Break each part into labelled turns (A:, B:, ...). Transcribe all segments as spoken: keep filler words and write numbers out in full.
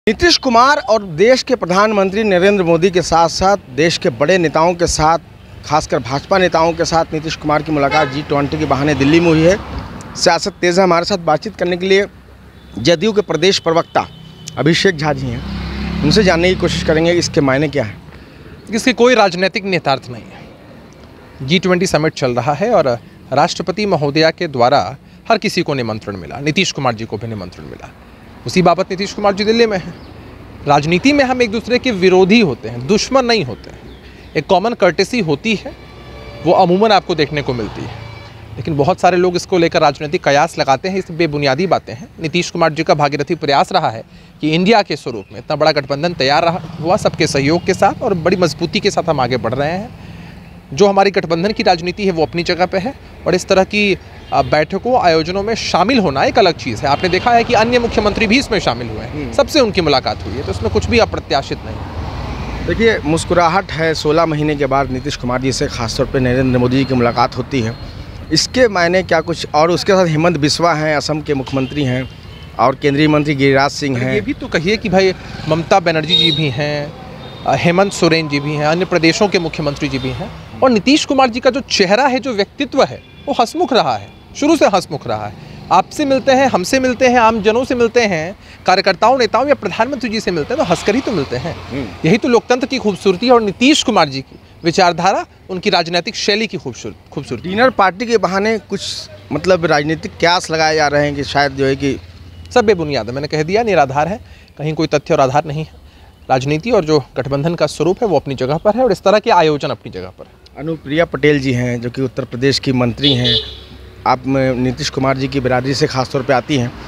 A: नीतीश कुमार और देश के प्रधानमंत्री नरेंद्र मोदी के साथ साथ देश के बड़े नेताओं के साथ, खासकर भाजपा नेताओं के साथ नीतीश कुमार की मुलाकात जी ट्वेंटी के बहाने दिल्ली में हुई है। सियासत तेज़ है। हमारे साथ बातचीत करने के लिए जदयू के प्रदेश प्रवक्ता अभिषेक झा जी हैं। उनसे जानने की कोशिश करेंगे इसके मायने क्या है।
B: इसके कोई राजनीतिक निहितार्थ नहीं है। जी ट्वेंटी समिट चल रहा है और राष्ट्रपति महोदया के द्वारा हर किसी को निमंत्रण मिला, नीतीश कुमार जी को भी निमंत्रण मिला। उसी बाबत नीतीश कुमार जी दिल्ली में हैं। राजनीति में हम एक दूसरे के विरोधी होते हैं, दुश्मन नहीं होते हैं। एक कॉमन कर्टेसी होती है, वो अमूमन आपको देखने को मिलती है। लेकिन बहुत सारे लोग इसको लेकर राजनीतिक कयास लगाते हैं। इस बेबुनियादी बातें हैं। नीतीश कुमार जी का भागीरथी प्रयास रहा है कि इंडिया के स्वरूप में इतना बड़ा गठबंधन तैयार रहा हुआ, सबके सहयोग के साथ और बड़ी मजबूती के साथ हम आगे बढ़ रहे हैं। जो हमारी गठबंधन की राजनीति है वो अपनी जगह पे है और इस तरह की बैठकों आयोजनों में शामिल होना एक अलग चीज़ है। आपने देखा है कि अन्य मुख्यमंत्री भी इसमें शामिल हुए हैं, सबसे उनकी मुलाकात हुई है, तो इसमें कुछ भी अप्रत्याशित नहीं।
A: देखिए, मुस्कुराहट है। सोलह महीने के बाद नीतीश कुमार जी से खासतौर पर नरेंद्र मोदी जी की मुलाकात होती है, इसके मायने क्या कुछ? और उसके साथ हेमंत बिस्वा हैं, असम के मुख्यमंत्री हैं, और केंद्रीय मंत्री गिरिराज सिंह हैं।
B: ये भी तो कहिए कि भाई ममता बनर्जी जी भी हैं, हेमंत सोरेन जी भी हैं, अन्य प्रदेशों के मुख्यमंत्री जी भी हैं। और नीतीश कुमार जी का जो चेहरा है, जो व्यक्तित्व है, वो हंसमुख रहा है, शुरू से हंसमुख रहा है। आपसे मिलते हैं, हमसे मिलते हैं, आम जनों से मिलते हैं, कार्यकर्ताओं नेताओं या प्रधानमंत्री जी से मिलते हैं तो हंसकर ही तो मिलते हैं। यही तो लोकतंत्र की खूबसूरती है और नीतीश कुमार जी की विचारधारा, उनकी राजनीतिक शैली की खूबसूरत खूबसूरती।
A: डिनर पार्टी के बहाने कुछ मतलब राजनीतिक क्यास लगाए जा रहे हैं कि शायद जो है कि
B: सब बेबुनियाद है। मैंने कह दिया, निराधार है, कहीं कोई तथ्य और आधार नहीं है। राजनीति और जो गठबंधन का स्वरूप है वो अपनी जगह पर है और इस तरह के आयोजन अपनी जगह पर है।
A: अनुप्रिया पटेल जी हैं जो कि उत्तर प्रदेश की मंत्री हैं। आप नीतीश कुमार जी की बिरादरी से खासतौर पे आती हैं,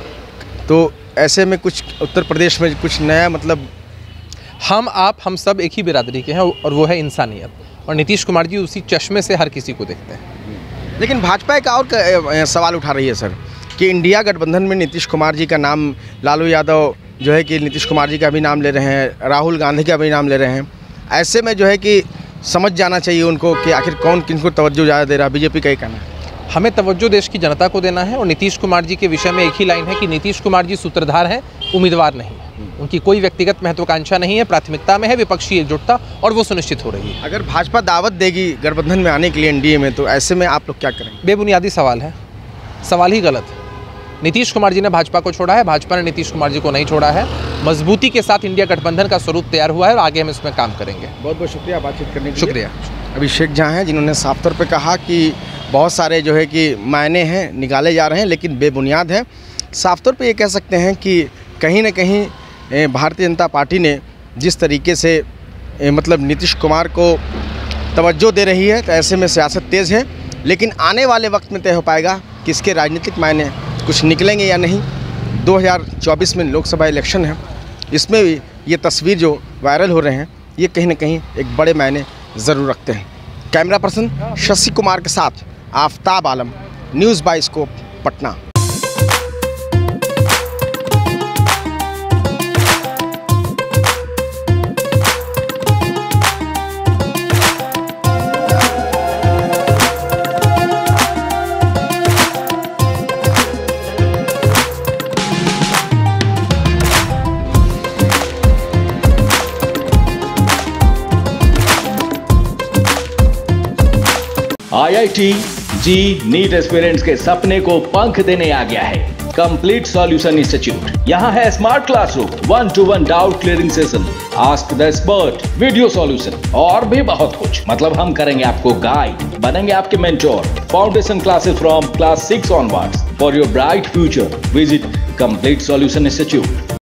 A: तो ऐसे में कुछ उत्तर प्रदेश में कुछ नया मतलब
B: हम आप हम सब एक ही बिरादरी के हैं और वो है इंसानियत, और नीतीश कुमार जी उसी चश्मे से हर किसी को देखते हैं।
A: लेकिन भाजपा एक और सवाल उठा रही है सर कि इंडिया गठबंधन में नीतीश कुमार जी का नाम, लालू यादव जो है कि नीतीश कुमार जी का भी नाम ले रहे हैं, राहुल गांधी का भी नाम ले रहे हैं। ऐसे में जो है कि समझ जाना चाहिए उनको कि आखिर कौन किनको तवज्जो ज़्यादा दे रहा है। बीजेपी का ही कहना है
B: हमें तवज्जो देश की जनता को देना है और नीतीश कुमार जी के विषय में एक ही लाइन है कि नीतीश कुमार जी सूत्रधार हैं, उम्मीदवार नहीं है। उनकी कोई व्यक्तिगत महत्वाकांक्षा नहीं है, प्राथमिकता में है विपक्षी एकजुटता और वो सुनिश्चित हो रही है।
A: अगर भाजपा दावत देगी गठबंधन में आने के लिए एनडीए में, तो ऐसे में आप लोग क्या करेंगे?
B: बेबुनियादी सवाल है, सवाल ही गलत है। नीतीश कुमार जी ने भाजपा को छोड़ा है, भाजपा ने नीतीश कुमार जी को नहीं छोड़ा है। मजबूती के साथ इंडिया गठबंधन का स्वरूप तैयार हुआ है और आगे हम इसमें काम करेंगे।
A: बहुत बहुत शुक्रिया बातचीत करने के लिए।
B: शुक्रिया।
A: अभिषेक झा हैं जिन्होंने साफ तौर पे कहा कि बहुत सारे जो है कि मायने हैं निकाले जा रहे हैं, लेकिन बेबुनियाद है। साफ तौर पे ये कह सकते हैं कि कहीं ना कहीं भारतीय जनता पार्टी ने जिस तरीके से मतलब नीतीश कुमार को तवज्जो दे रही है, तो ऐसे में सियासत तेज़ है। लेकिन आने वाले वक्त में तय हो पाएगा कि इसके राजनीतिक मायने कुछ निकलेंगे या नहीं। दो हज़ार चौबीस में लोकसभा इलेक्शन है, इसमें भी ये तस्वीर जो वायरल हो रहे हैं, ये कहीं ना कहीं एक बड़े मायने ज़रूर रखते हैं। कैमरा पर्सन शशि कुमार के साथ Aftab Alam, news bioscope, Patna.
C: I I T JEE NEET aspirants के सपने को पंख देने आ गया है कंप्लीट सॉल्यूशन इंस्टीट्यूट। यहाँ है smart classroom, one to one doubt clearing session, ask the expert, video solution और भी बहुत कुछ। मतलब हम करेंगे आपको गाइड, बनेंगे आपके mentor. Foundation classes from class six onwards for your bright future. Visit complete solution institute.